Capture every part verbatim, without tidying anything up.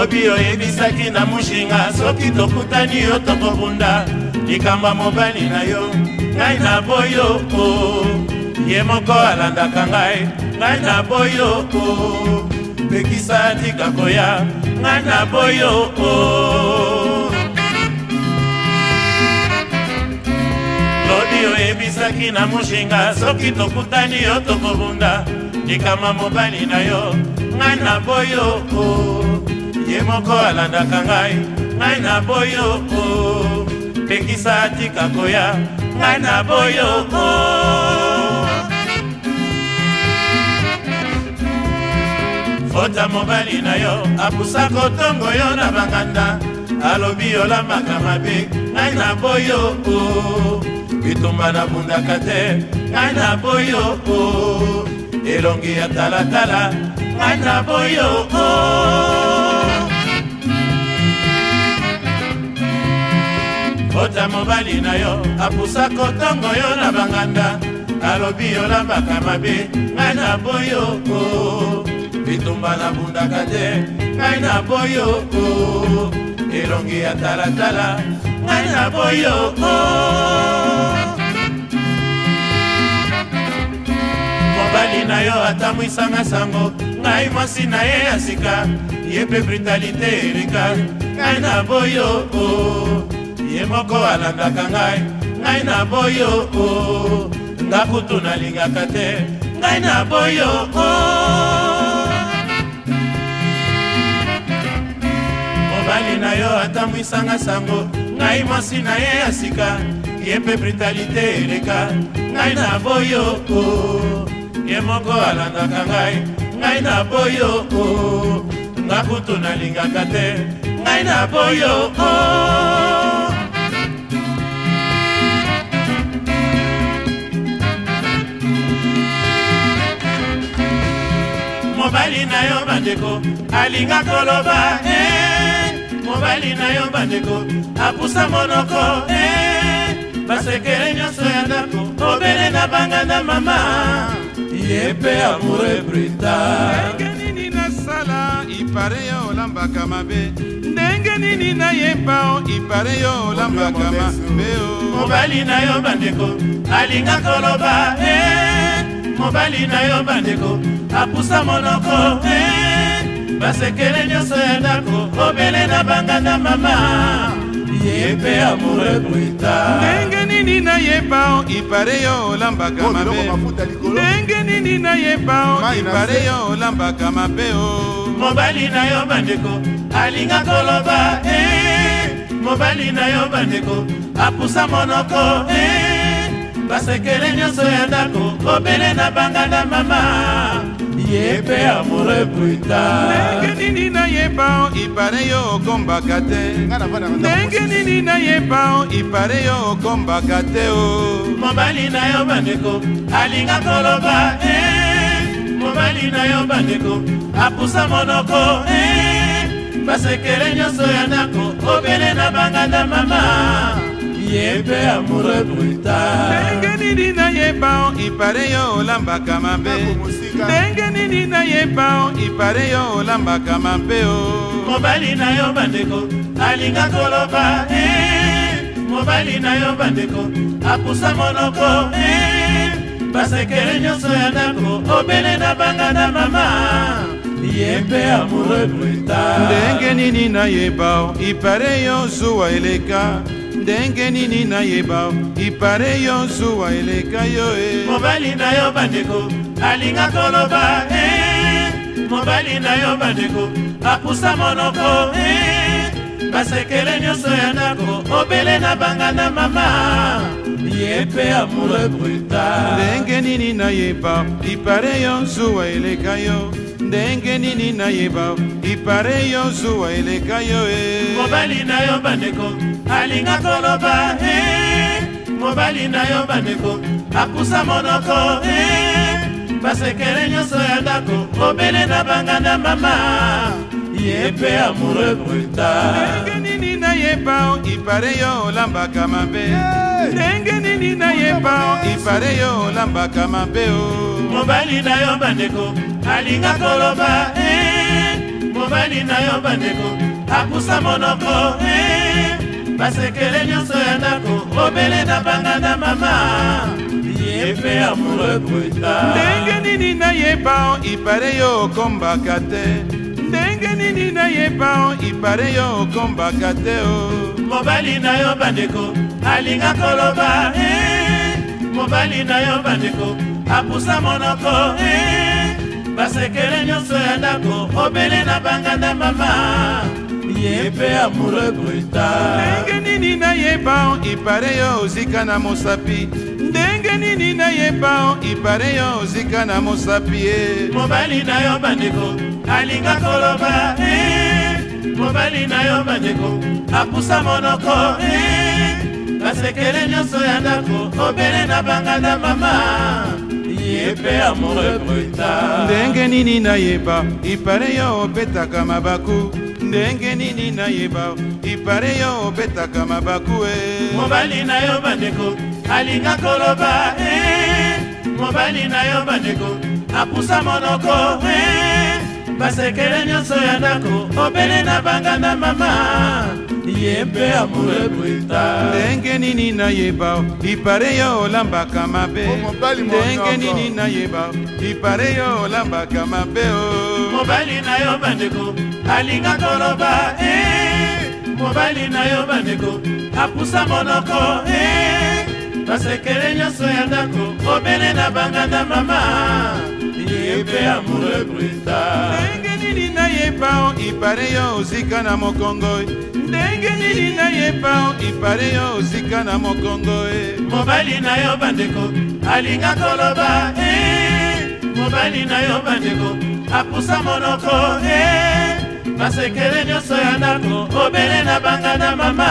lobi oyebisaki na mushinga soki tokutani yo tokobunda likamba mobali na yo ngai na boyo ye moko alandaka ngai ngai na boyo pekisa tika koya ngai na boyo lobi oyebisaki na mushinga soki tokutani yo tokobunda likamba mobali na yo ngai na boyo ye moko alandaka ngai ngai na boyo pekisa tika koya ngai na boyo fota mobali na yo apusa kotongo yo na banganda alobi olambaka mabe ngai na boyo bitumba na bundaka te ngai na boyo elongi ya talatala ngai na boyo fota mobali na yo apusa kotongo yo na banganda alobi olambaka mabe ngai na boyo bitumba na bundaka te ngai na boyo elongi ya talatala ngai na boyo mobali na yo atamwisanga sango ngai mwasi na ye ya sika ye pe brutalité erika ngai na boyo ye moko alandaka ngai ngai na boyo ngakutu nalingaka te ngai na boyo mobali na yo atamwisanga sango ngai mwasi na ye ya sika ye pe brutalité erika ngai na boyo ye moko alandaka ngai ngai na boyo ngakutu nalingaka te ngai na boyo mobali na yo bandeko alinga koloba mobali na yo bandeko apusa monoko basekele nyonso ya ndako obele na banganda mama ye pe amoure brutal ndenge nini nasala ipare yo olambaka mabe ndenge nini nayeba ipare yo olambaka mabe mobali na yo bandeko alinga koloba mobali na yo bandeko apusa monoko basekele nyonso ya ndako obele na banganda mama ye pe amoure brutal ndenge nini nayeba ipare yo olambaka mabe ndenge nini nayeba ipare yo olambaka mabe mobali na yo bandeko alinga koloba mobali na yo bandeko apusa monoko basekele nyonso ya ndako obele na banganda mama ye pe amoure brutal ndenge nini nayeba ipare yo okombaka te ndenge nini nayeba ipare yo okombaka te mobali na yo bandeko alinga koloba mobali na yo bandeko apusa monoko basekele nyonso ya ndako obele na banganda mama ye pe amoure brutal ndenge nini nayeba ipare yo olambaka mabe ndenge nini nayeba ipare yo olambaka mabe mobali na yo bandeko alinga koloba mobali na yo bandeko apusa monoko basekele nyonso ya ndako obele na banganda mama ye pe amoure brutal ndenge nini nayeba ipare yo zuwa eleka ndenge nini nayeba ipare yo zuwa eleka yo mobali na yo bandeko alinga koloba mobali na yo bandeko apusa monoko basekele nyonso ya ndako obele na banganda mama ye pe amoure brutal ndenge nini nayeba ipare yo zuwa eleka yo ndenge nini nayeba ipare yo zuwa eleka yo mobali na yo bandeko alinga koloba mobali na yo bandeko apusa monoko basekele nyonso ya ndako obele na banganda mama ye pe amoure brutal ndenge nini nayeba ipare yo olambaka mabe ndenge nini nayeba ipare yo olambaka mabe mobali na yo bandeko alinga koloba mobali na yo bandeko apusa monoko eh. Basekele nyonso ya ndako obele na banga na mama ye mpe amoureux brutal. Ndenge nini nayeba ipare yo okombaka te, ndenge nini nayeba ipare yo okombaka te o. Mobali na yo bandeko alinga koloba eh. Mobali na yo bandeko apusa monoko eh. Basekele nyonso ya ndako obele na banga na mama ye mpe amoureux brutal. Ndenge nini nayeba ipare yo ozika na mosapi, ndenge nini nayeba ipare yo ozika na mosapi e. Mobali na yo bandeko alinga koloba eh. Mobali na yo bandeko apusa monoko eh. Basekele nyonso ya ndako obele na banga na mama ye mpe amoureux brutal. Ndenge nini nayeba ipare yo obetaka mabaku, ndenge nini nayeba ipare yo obetaka mabaku e. Mobali na yo bandeko alinga koloba eh. Mobali na yo bandeko apusa monoko eh. Basekele nyonso ya ndako obele na banga na mama ye mpe amoureux brutal. Ndenge nini nayeba ipare yo olambaka mabe, ndenge nini nayeba ipare yo olambaka mabe o. Mobali na yo bandeko alinga koloba eh. Mobali na yo bandeko apusa monoko eh. Basekele nyonso ya ndako obele na banga na mama ye mpe amoureux brutal. Ndenge nini nayeba ipare yo ozika na mokongo, ndenge nini nayeba ipare yo ozika na mokongo e. Mobali na yo bandeko alinga koloba eh. Mobali na yo bandeko apusa monoko eh. Basekele nyonso ya ndako obele na banga na mama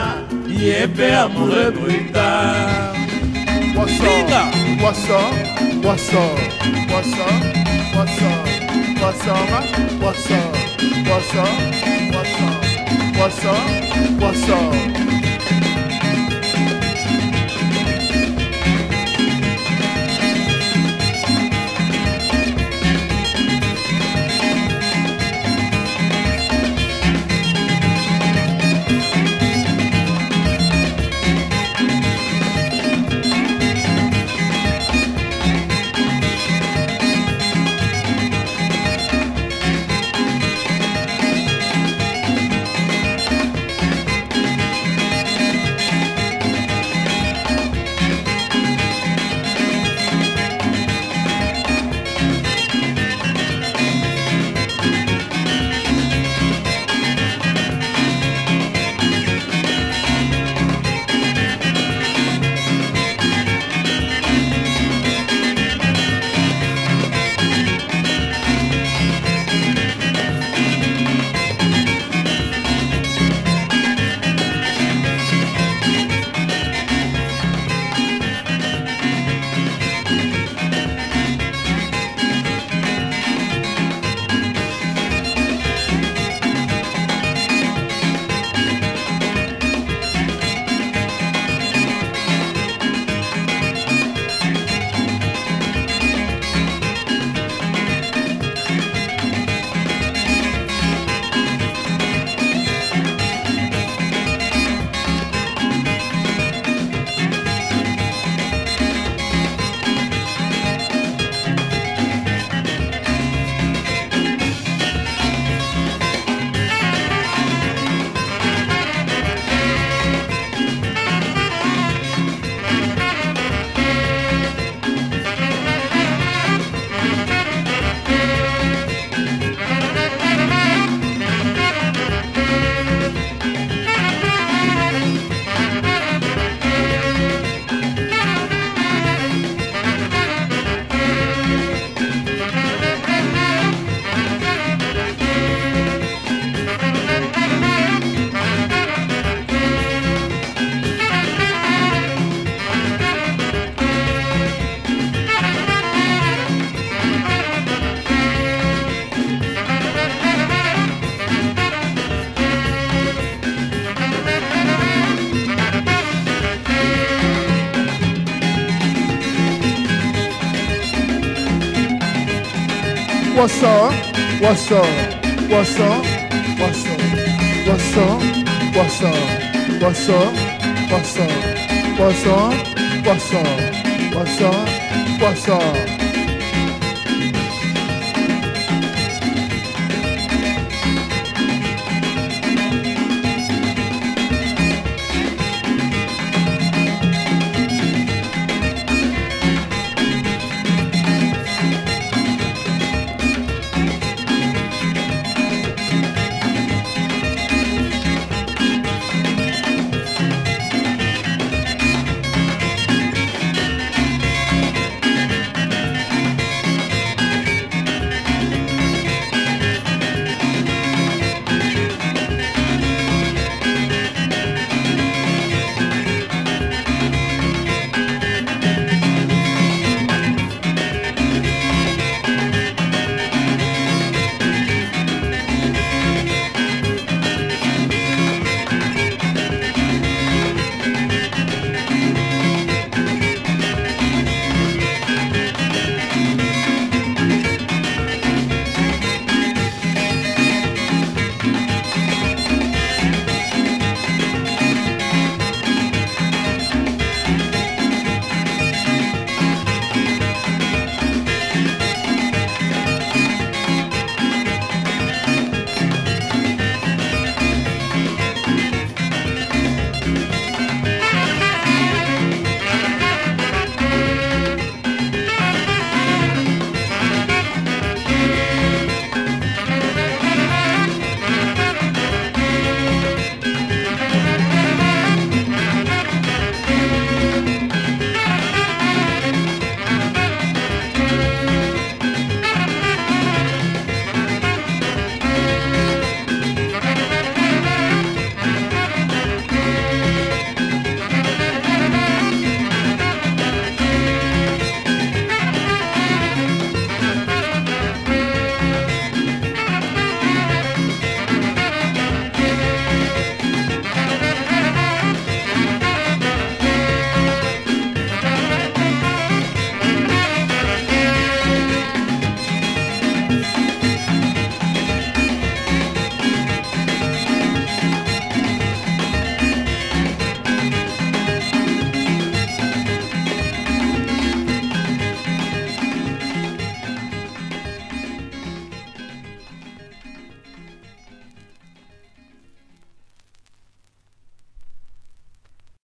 ye mpe amoureux brutal. What's up? What's up? What's up? What's up? What's up? What's up? What's up? What's up? What's up? What's up? What's up? What's up? What's up? poisson, poisson, poisson, poisson, poisson, poisson, poisson, poisson, poisson, poisson.